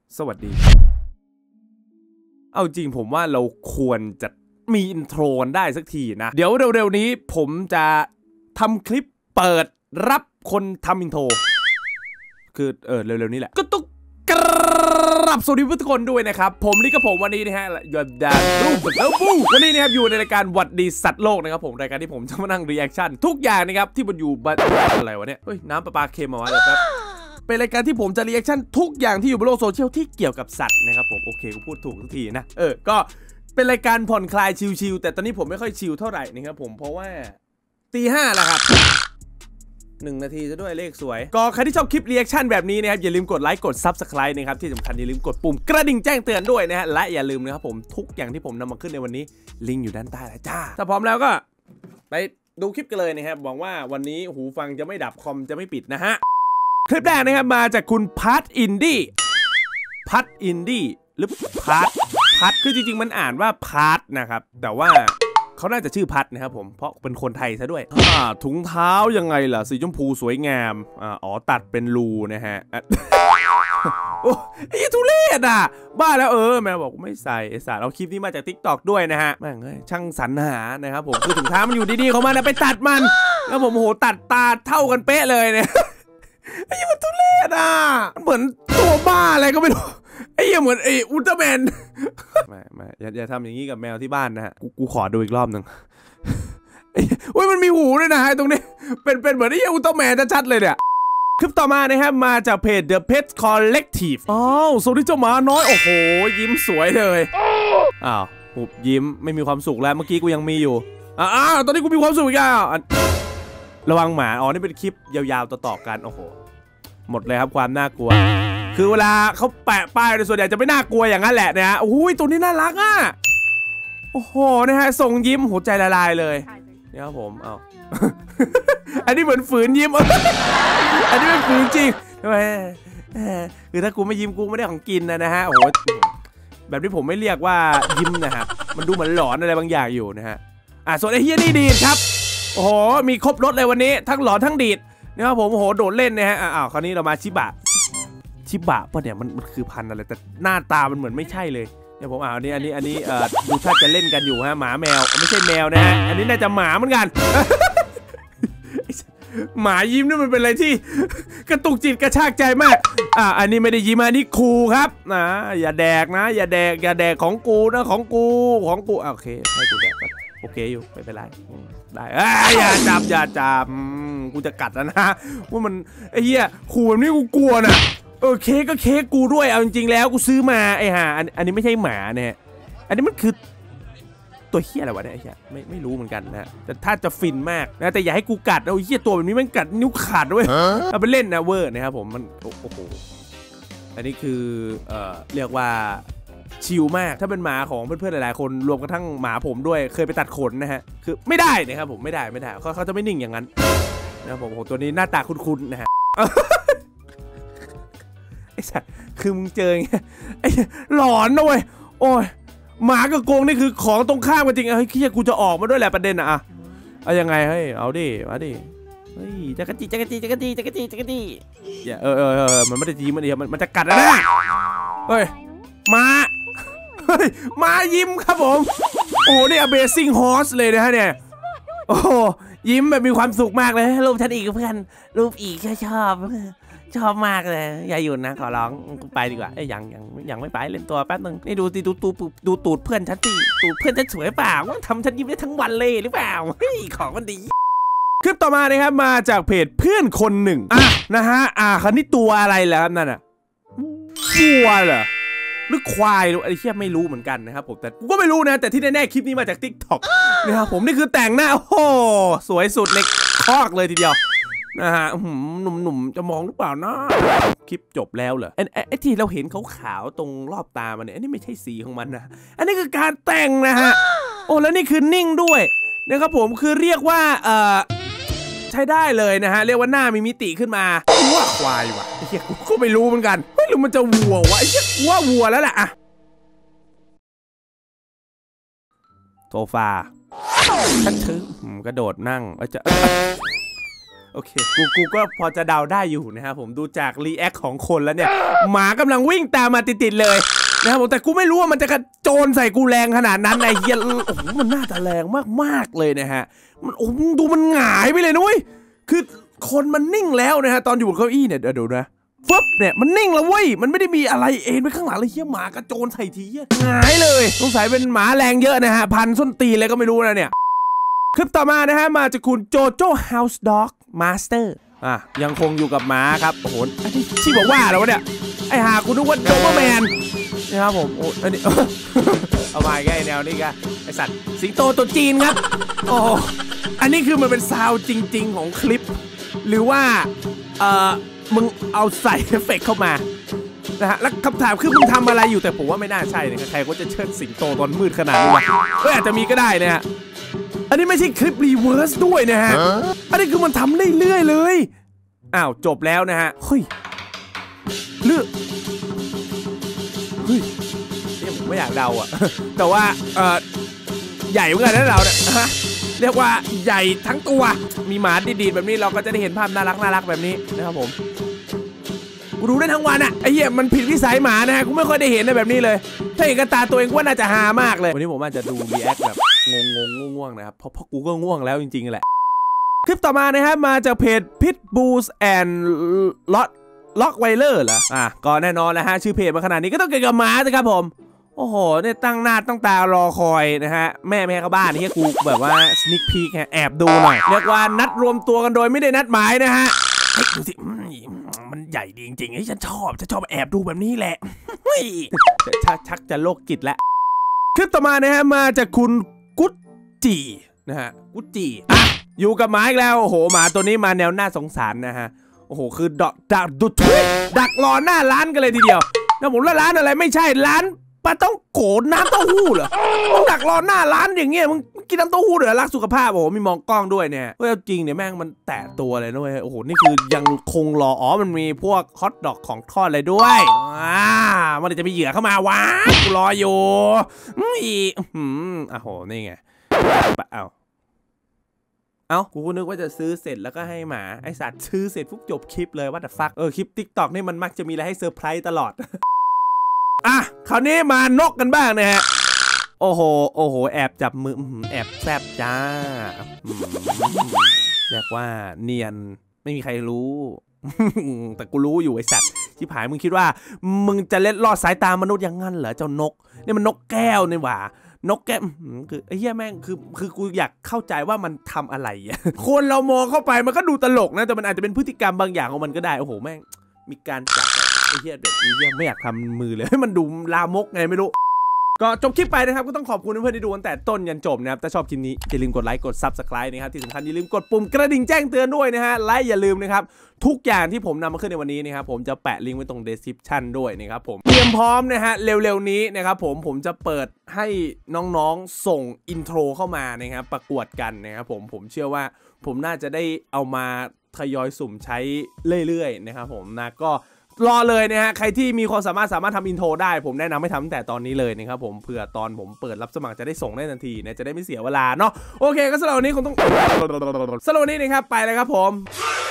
สวัสดีเอาจริงผมว่าเราควรจะมีอินโทรได้สักทีนะเดี๋ยวเร็วๆนี้ผมจะทำคลิปเปิดรับคนทำอินโทรคือเร็วๆนี้แหละก็ต้องกราบสวัสดีทุกคนด้วยนะครับผมนี่ก็ผมวันนี้นะฮะยอดดาวรูปแล้วปูวันนี้นะครับอยู่ในรายการหวัดดีสัตว์โลกนะครับผมรายการที่ผมจะมานั่งรีแอคชั่นทุกอย่างนะครับที่มันอยู่บัอะไรวะเนี่ยน้ำประปาเค็มมาวะเดี๋ยวแป๊บเป็นรายการที่ผมจะรีแอคชั่นทุกอย่างที่อยู่บนโลกโซเชียลที่เกี่ยวกับสัตว์นะครับผมโอเคกูพูดถูกทุกทีนะก็เป็นรายการผ่อนคลายชิลๆแต่ตอนนี้ผมไม่ค่อยชิลเท่าไหร่นะครับผมเพราะว่าตี 5แล้วครับ1 นาทีซะด้วยเลขสวยก็ใครที่ชอบคลิปรีแอคชั่นแบบนี้นะครับอย่าลืมกดไลค์กด Subscribe นะครับที่สำคัญอย่าลืมกดปุ่มกระดิ่งแจ้งเตือนด้วยนะฮะและอย่าลืมนะครับผมทุกอย่างที่ผมนำมาขึ้นในวันนี้ลิงก์อยู่ด้านใต้แล้วจ้าถ้าพร้อมแล้วก็ไปดูคลิปกันเลยนะครับหวังว่าวันนี้หูฟังจะไม่ดับคอมจะไม่ปิดนะฮะคลิปแรกนะครับมาจากคุณพัทอินดี้หรือพัทคือจริงๆมันอ่านว่าพัทนะครับแต่ว่าเขาน่าจะชื่อพัดนะครับผมเพราะเป็นคนไทยซะด้วยถุงเท้ายังไงล่ะสีชมพูสวยงามตัดเป็นรูนะฮะโอ้ยทุเรศอ่ะบ้าแล้วแม่บอกไม่ใส่ไอ้สารเอาคลิปนี้มาจาก TikTok ด้วยนะฮะแม่งช่างสรรหานะครับผมคือถุงเท้ามันอยู่ดีๆเขามาไปตัดมันแล้วผมโหตัดตาเท่ากันเป๊ะเลยเนี่ยไอ้มันทุเรศอ่ะเหมือนตัวบ้าอะไรก็ไม่รู้ไอ้เหมือนไอ้อุลตร้าแมนไม่อย่าทำอย่างนี้กับแมวที่บ้านนะฮะกูขอดูอีกรอบหนึ่งโอ้ยมันมีหูด้วยนะฮะตรงนี้เป็นเหมือนไอ้อุลตร้าแมนชัดเลยเนี่ยคลิปต่อมานะครับมาจากเพจ The Pet Collective สวัสดีเจ้าหมาน้อยโอ้โหยิ้มสวยเลยหุบยิ้มไม่มีความสุขแล้วเมื่อกี้กูยังมีอยู่ตอนนี้กูมีความสุขอีกแล้วระวังหมานี่เป็นคลิปยาวๆต่อๆกันโอ้โหหมดเลยครับความน่ากลัวคือเวลาเขาแปะป้ายโดยส่วนใหญ่จะไม่น่ากลัวอย่างนั้นแหละนะฮะอุ้ยตัวนี้น่ารักอ่ะโอ้โหนะฮะส่งยิ้มหัวใจละลายเลยเนี่ยครับผมอันนี้เหมือนฝืนยิ้มอันนี้เป็นฝืนจริงทำไมคือถ้ากูไม่ยิ้มกูไม่ได้ของกินนะฮะโอ้โหแบบที่ผมไม่เรียกว่ายิ้มนะครับมันดูเหมือนหลอนอะไรบางอย่างอยู่นะฮะส่วนไอ้เฮียนี่ดีดครับโอ้โหมีครบรถเลยวันนี้ทั้งหลอนทั้งดีดนะครับผมโอ้โหโดดเล่นนะฮะคราวนี้เรามาชิบะป่ะเนี่ยมันคือพันธุ์อะไรแต่หน้าตามันเหมือนไม่ใช่เลยเนี่ยผมอันนี้ดูถ้าจะเล่นกันอยู่ฮะหมาแมวไม่ใช่แมวนะฮะอันนี้น่าจะหมาเหมือนกัน หมายิ้มนี่มันเป็นอะไรที่กระตุกจิตกระชากใจมากอันนี้ไม่ได้ยิ้มอันนี้คูครับอย่าแดกนะอย่าแดกของกูนะของกูโอเคให้กูแดกโอเคอยู่ไม่เป็นไรได้อย่าจับกูจะกัดแล้วนะว่ามันไอ้เหี้ยขู่แบบนี้กูกลัวนะเค้กก็เค้กกูด้วยเอาจริงๆแล้วกูซื้อมาไอ้ห่าอันนี้ไม่ใช่หมาเนี่ยอันนี้มันคือตัวเหี้ยอะไรวะเนี่ยไอ้เหี้ยไม่รู้เหมือนกันนะแต่ถ้าจะฟินมากนะแต่อย่าให้กูกัดเอาเหี้ยตัวแบบนี้มันกัดนิ้วขาดด้วยเอาไปเล่นนะเวอร์นะครับผมมันโอ้โหอันนี้คือเรียกว่าชิลมากถ้าเป็นหมาของเพื่อนๆหลายๆคนรวมกระทั่งหมาผมด้วยเคยไปตัดขนนะฮะคือไม่ได้นะครับผมไม่ได้เขาจะไม่นิ่งอย่างนั้นนะครับผมตัวนี้หน้าตาคุ้นๆนะฮะไอ้สัตว์คือมึงเจอไงไอ้หลอนนะเว้ยโอ้ยหมากับโกงนี่คือของตรงข้ามกันจริงเฮ้ยขี้กูจะออกมาด้วยแหละประเด็นเอายังไงเฮ้ยเอาดิมาดิเฮ้ยจักรจี้อย่ามันไม่ได้จีมันจะกัดนะเฮ้ยมายิ้มครับผมโอ้นี่ Amazing Horse เลยนะฮะเนี่ยโอ้ยิ้มแบบมีความสุขมากเลยรูปฉันอีกเพื่อนรูปอีกชอบมากเลยอย่าหยุดนะขอร้องไปดีกว่ายังไม่ไปเล่นตัวแป๊บนึงนี่ดูตูดเพื่อนฉันตูดเพื่อนฉันสวยเปล่าทำฉันยิ้มได้ทั้งวันเลยหรือเปล่าของมันดีคลิปต่อมานะครับมาจากเพจเพื่อนคนหนึ่งนะฮะคันนี้ตัวอะไรแล้วนั่นวัวเหรอหรือควายไอ้เหี้ยไม่รู้เหมือนกันนะครับผมแต่กูก็ไม่รู้นะแต่ที่แน่ๆคลิปนี้มาจาก TikTok นะครับผมนี่คือแต่งหน้าโอ้โหสวยสุดในคอกเลยทีเดียวนะฮะหนุ่มจะมองหรือเปล่านะคลิปจบแล้วเหรอไอ้ที่เราเห็นขาวๆตรงรอบตามันเนี่ยอันนี้ไม่ใช่สีของมันนะอันนี้คือการแต่งนะฮะโอ้แล้วนี่คือนิ่งด้วยนะครับผมคือเรียกว่าใช้ได้เลยนะฮะเรียกว่าหน้ามีมิติขึ้นมาว่าควายว่ะไอ้เหี้ยกูก็ไม่รู้เหมือนกันเฮ้ยหรือมันจะวัววะไอ้เหี้ยว่าวัวแล้วแหละโซฟาฉันถึงกระโดดนั่งจะโอเคกูก็พอจะเดาได้อยู่นะครับผมดูจากรีแอคของคนแล้วเนี่ยหมากำลังวิ่งตามมาติดๆเลยนะครับผมแต่กูไม่รู้ว่ามันจะกระโจนใส่กูแรงขนาดนั้นไอ้เหี้ยโอ้โหมันน่าจะแรงมากๆเลยนะฮะมันโอ้ดูมันหงายไปเลยนุ้ยคือคนมันนิ่งแล้วนะฮะตอนอยู่บนเก้าอี้เนี่ยเดี๋ยวนะฟึบเนี่ยมันนิ่งแล้วเว้ยมันไม่ได้มีอะไรเอ็นไปข้างหลังเลยเหี้ยหมากระโจนใส่ทีหงายเลยสงสัยเป็นหมาแรงเยอะนะฮะพันส้นตีนเลยก็ไม่รู้นะเนี่ยคลิปต่อมานะฮะมาจากคุณโจโจ้ House Dog Master ยังคงอยู่กับหมาครับโอ้โหอันนี้ที่บอกว่าแล้วเนี่ยไอหาคุณนึกว่าโจเปอร์แมนนะครับผมโอ้อันนี้เอามาไงแนวนี้กันไอสัตว์สิงโตตัวจีนครับโอ้อันนี้คือมันเป็นซาวจริงๆของคลิปหรือว่ามึงเอาใส่เอฟเฟกต์เข้ามานะฮะแล้วคำถามคือมึงทำอะไรอยู่แต่ผมว่าไม่น่าใช่นะใครก็จะเชิดสิงโตตอนมืดขนาดนี้ก็อาจจะมีก็ได้นะฮะอันนี้ไม่ใช่คลิปรีเวิร์สด้วยนะฮะอันนี้คือมันทำเรื่อยๆเลยอ้าวจบแล้วนะฮะเฮ้ยเลือกเฮ้ยนี่ผมไม่อยากเดาอ่ะแต่ว่าใหญ่เหมือนกันนะเราเนี่ยเรียกว่าใหญ่ทั้งตัวมีหมาดีๆแบบนี้เราก็จะได้เห็นภาพน่ารักแบบนี้นะครับผมกูดูได้ทั้งวันอะไอ้เหี้ยมันผิดวิสัยหมานะฮะกูไม่ค่อยได้เห็นในแบบนี้เลยถ้าเห็นกับตาตัวเองว่าน่าจะฮามากเลยวันนี้ผมอาจจะดูรีแอคแบบง่วงนะครับเพราะกูก็ง่วงแล้วจริงๆแหละคลิปต่อมานะครับมาจากเพจ Pitbulls and Rottweiler เหรอก็แน่นอนแล้วฮะชื่อเพจมาขนาดนี้ก็ต้องเกี่ยวกับหมาสิครับผมโอ้โหเนี่ยตั้งหน้าตั้งตารอคอยนะฮะแม่เข้าบ้านนี่กูแบบว่าสนิคพีคแอบดูหน่อยเรียกว่านัดรวมตัวกันโดยไม่ได้นัดหมายนะฮะดูสิมันใหญ่ดีจริงๆไอ้ฉันชอบแอบดูแบบนี้แหละชักจะโรคจิตแล้วคลิปต่อมานะฮะมาจากคุณกุ๊ดจีนะฮะกุ๊ดจีอยู่กับหมาอีกแล้วโอ้โหหมาตัวนี้มาแนวน่าสงสารนะฮะโอ้โหคือดักรอหน้าร้านกันเลยทีเดียวนะผมแล้วร้านอะไรไม่ใช่ร้านปลาต้องโกนน้ำเต้าหู้เหรอมึงดักรอหน้าร้านอย่างเงี้ยมึงกินน้ำเต้าหู้เหรอรักสุขภาพโอ้โหมีมองกล้องด้วยเนี่ยเฮ้ยจริงเนี่ยแม่งมันแตะตัวเลยนะเว้ยโอ้โหนี่คือยังคงรอมันมีพวกฮอทดอกของทอดอะไรด้วยมันจะมีเหยื่อเข้ามาวะกูรออยู่โหนี่ไงกูนึกว่าจะซื้อเสร็จแล้วก็ให้หมาไอสัตว์ซื้อเสร็จปุ๊บจบคลิปเลยว่าแต่ฟักคลิป TikTok นี่มันมักจะมีอะไรให้เซอร์ไพรส์ตลอดคราวนี้มานกกันบ้างนะฮะโอ้โหแอบจับมือแอบแซบจ้าเรียกว่าเนียนไม่มีใครรู้แต่กูรู้อยู่ไอสัตว์ชิบหายมึงคิดว่ามึงจะเล็ดลอดสายตามนุษย์อย่างงั้นเหรอเจ้านกนี่มันนกแก้วนี่หว่านกแก้วคือไอ้เหี้ยแม่งคือกูอยากเข้าใจว่ามันทำอะไรคนเรามองเข้าไปมันก็ดูตลกนะแต่มันอาจจะเป็นพฤติกรรมบางอย่างของมันก็ได้โอ้โหแม่งมีการจับไอ้เหี้ยเด็กไอ้เหี้ยไม่อยากทำมือเลยให้มันดูลามกไงไม่รู้ก็จบคลิปไปนะครับก็ต้องขอบคุณเพื่อนๆที่ดูตั้งแต่ต้นยันจบนะครับถ้าชอบคลิปนี้อย่าลืมกดไลค์กด Subscribe นะครับที่สำคัญอย่าลืมกดปุ่มกระดิ่งแจ้งเตือนด้วยนะฮะและอย่าลืมนะครับทุกอย่างที่ผมนำมาขึ้นในวันนี้นะครับผมจะแปะลิงก์ไว้ตรง description ด้วยนะครับผมเตรียมพร้อมนะฮะเร็วๆนี้นะครับผมจะเปิดให้น้องๆส่งอินโทรเข้ามานะครับประกวดกันนะครับผมเชื่อว่าผมน่าจะได้เอามาทยอยสุ่มใช้เรื่อยๆนะครับผมนะก็รอเลยนะฮะใครที่มีความสามารถทำอินโทรได้ผมแนะนำให้ทำตั้งแต่ตอนนี้เลยนะครับผมเผื่อตอนผมเปิดรับสมัครจะได้ส่งได้ทันทีนะจะได้ไม่เสียเวลาเนาะโอเคก็สำหรับวันนี้คงต้องสำหรับวันนี้นะครับไปเลยครับผม